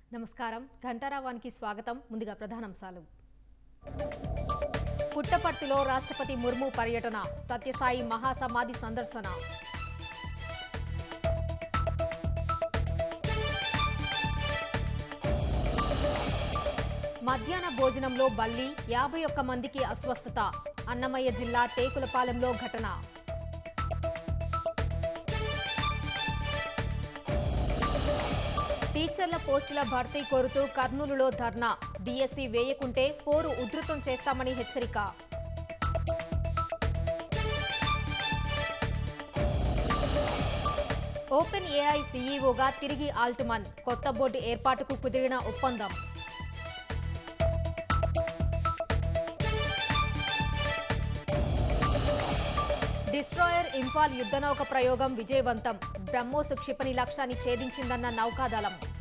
నమస్కారం ఘంటారావానికి స్వాగతం. ముందుగా ప్రధానాంశాలు. పుట్టపర్తిలో రాష్ట్రపతి ముర్ము పర్యటన, సత్యసాయి మహాసమాధి సందర్శన. మధ్యాహ్న భోజనంలో బల్లి, 51 మందికి అస్వస్థత. అన్నమయ్య జిల్లా టేకులపాలెంలో ఘటన. టీచర్ల పోస్టుల భర్తీ కోరుతూ కర్నూలులో ధర్నా, డిఎస్సి వేయకుంటే పోరు ఉధృతం చేస్తామని హెచ్చరిక. ఓపెన్ ఏఐ సీఈఓగా తిరిగి ఆల్ట్మన్, కొత్త బోర్డు ఏర్పాటుకు కుదిరిన ఒప్పందం. డిస్ట్రాయర్ ఇంఫాల్ యుద్ధనౌక ప్రయోగం విజయవంతం, బ్రహ్మోస్ క్షిపణి లక్ష్యాన్ని ఛేదించిందన్న నౌకాదళం.